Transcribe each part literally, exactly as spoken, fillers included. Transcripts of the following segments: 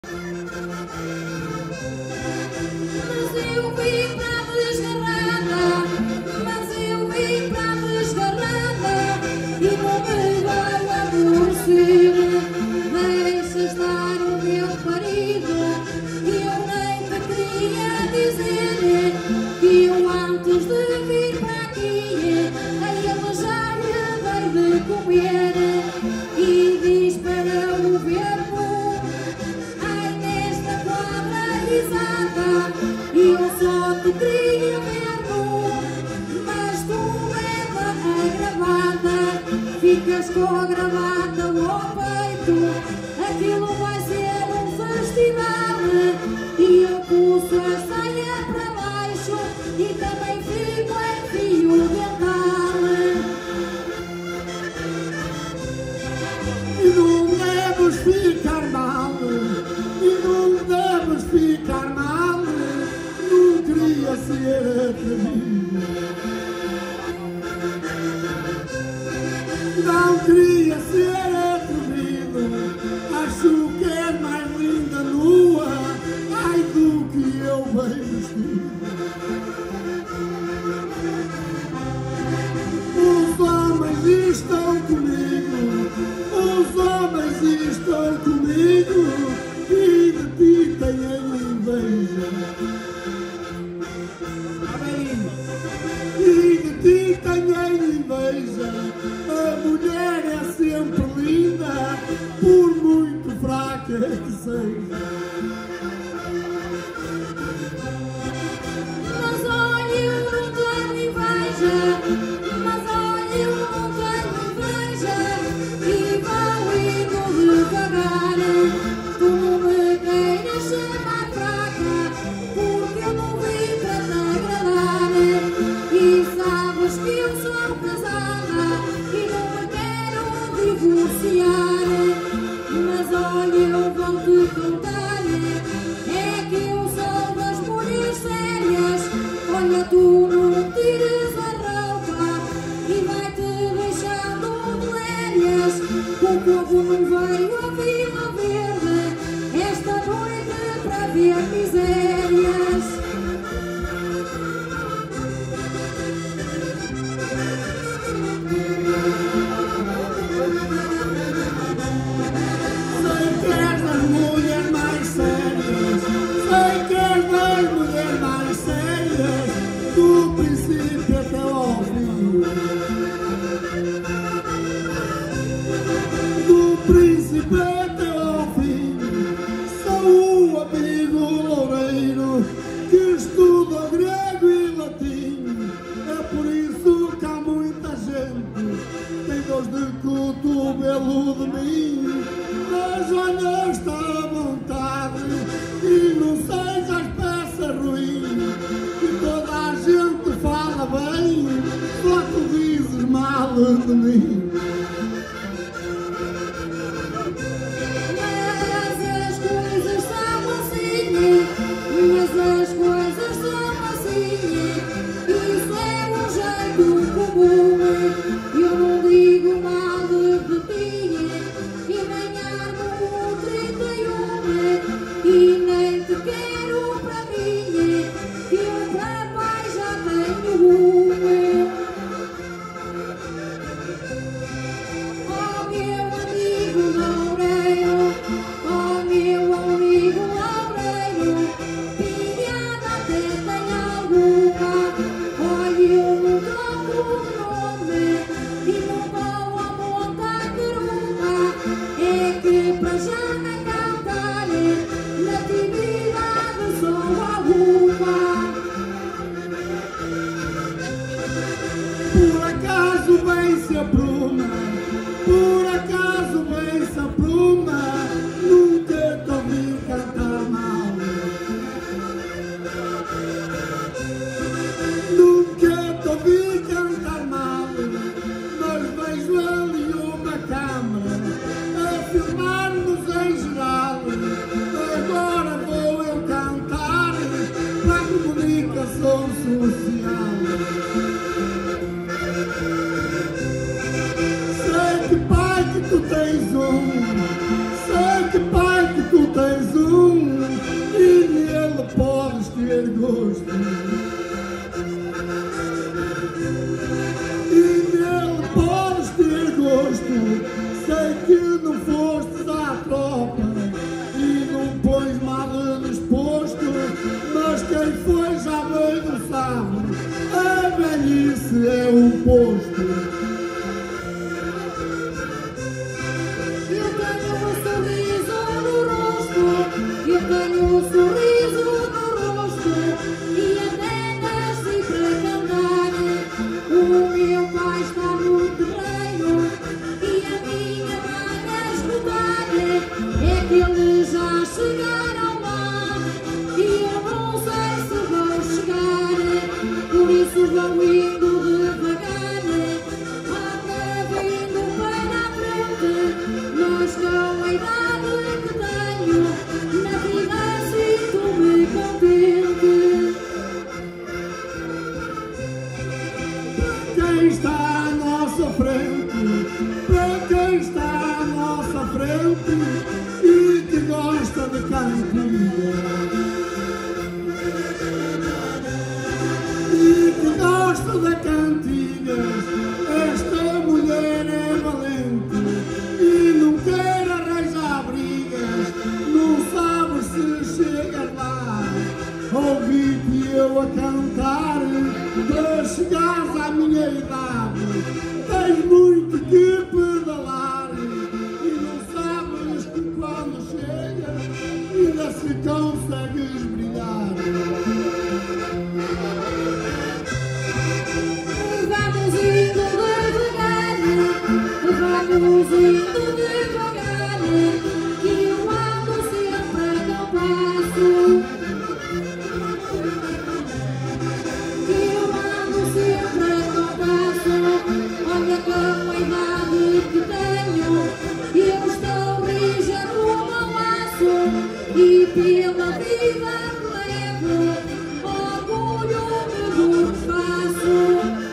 eu vim para a desgarrada, mas eu vim para a desgarrada e não me vai aborrecer. Deixa estar o meu marido e eu nem te queria dizer que eu antes de vir para aqui a ele já lhe dei de comer e diz para o verbo, ai nesta quadra risada eu só te queria ver-no, mas tu leva a gravata, ficas com a gravata ao peito, aquilo vai ser um festival e eu puxo a saia para baixo e também fico em fio dental. E não deves ficar mal, e não deves ficar mal, não queria ser atrevido, não queria ser atrevido, acho que é mais linda nua, ai do que eu bem vestido. Os homens estão comigo, os homens estão comigo e de ti têm inveja. E de ti têm inveja, a mulher é sempre linda, por muito fraca que seja. Mas olha, eu não tenho inveja, mas olha, eu não tenho inveja e vou indo devagar. Tu não me queiras chamar fraca, porque eu não vim para te agradar. E sabes que eu sou casada e não me quero divorciar. Mas olha, eu vou-te contar, é que eu sou das mulheres sérias. Olha, tu não tires a roupa e vai-te deixando mulheres. O povo não veio a Vila Verde esta noite para ver misérias. Sei que és das mulheres mais sérias, sei que és das mulheres mais sérias, do princípio até ao fim. Do princípio até ao fim, sou o amigo loureiro que estuda grego e latim. É por isso que há muita gente tem dor de cotovelo de mim. Mas olha, está à vontade e não sejas peça ruim, que toda a gente fala bem, só tu dizes mal de mim. Mas as coisas são assim, mas as coisas são assim, isso é um jeito comum. Eu não digo mal de ti e nem armo o trinta e um e nem te quero para mim, eu para pai já tenho um. Oh meu amigo loureiro, oh meu amigo loureiro, piada até tem alguma. Olha, eu não troco o nome e não vou a montar pergunta, é que para já nem cantar natividade sou alguma. Por acaso vem-se a bruma, por acaso vem-se a bruma, nunca te ouvi cantar mal. Nunca te ouvi cantar mal, mas vejo ali uma câmara a filmar-nos em geral. Agora vou eu cantar para a comunicação social. Sei que pai que tu tens um, sei que pai que tu tens um. um e nele podes ter gosto. E nele podes ter gosto. Sei que não fostes à tropa e não pões nada disposto, mas quem foi já bem não sabe, a velhice é um posto. Eu tenho um sorriso no rosto, eu tenho um sorriso no rosto, e até nasci para cantar. O meu pai está no terreiro e a minha mãe a escutar. É que eles já chegaram lá e eu não sei se vão chegar, por isso vão indo devagar. Anda vindo bem à frente, mas com a idade que tenho, na vida sinto-me contente. Quem está à nossa frente, para quem está à nossa frente e que gosta de cantiga, e que gosta de cantigas, esta mulher é valente e não quer arranjar brigas, não sabe se chega lá. Ouvi-te eu a cantar, para chegares à minha idade, tens muito que pedalar e não sabes que quando chegas ainda se consegues brilhar. Vamos indo devagar, vamos indo devagar, que eu ando sempre a compasso. Que eu ando sempre a compasso. Olha com a idade que tenho, eu estou rija no meu laço, e pela vida que levo, orgulho-me do que faço.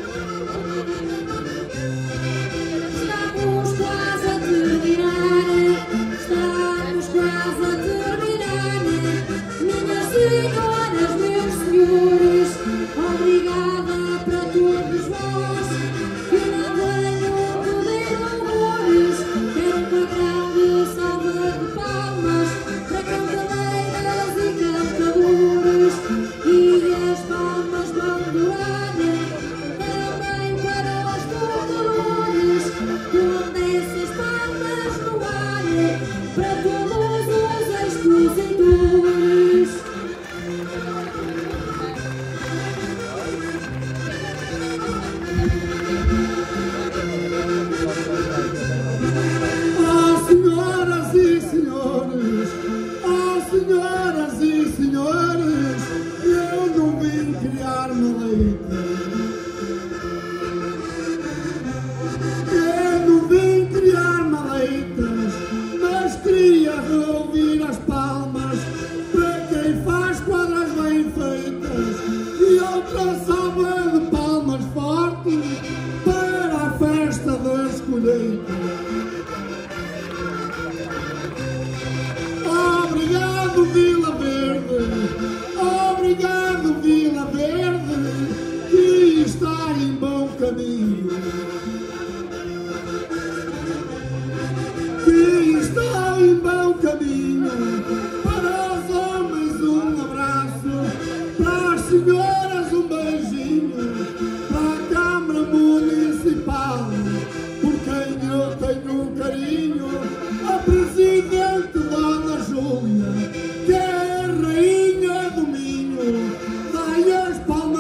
Estamos quase a terminar, estamos quase a terminar. Minhas senhoras, meus senhores, obrigada para todos vós, que não tenho poder louvores. Quero uma grande salva de palmas para cantareiras e cantadores, e as palmas vão doar também para os tocadores, com essas palmas no ar para todos os expositores. Oh, senhoras e senhores, oh, senhoras e senhores, eu não vim criar maleita. Eu não vim criar maleitas, mas queria ouvir as palmas para quem faz quadras bem feitas e outra salva de palmas forte para a festa das colheitas. Obrigado, Vila Verde, obrigado, Vila Verde, que está em bom caminho. Que está em bom caminho. Para os homens um abraço, para as senhoras um beijinho, para a Câmara Municipal, por quem eu tenho carinho, a Presidente Dona Júlia, que é a Rainha do Minho, dai as palmas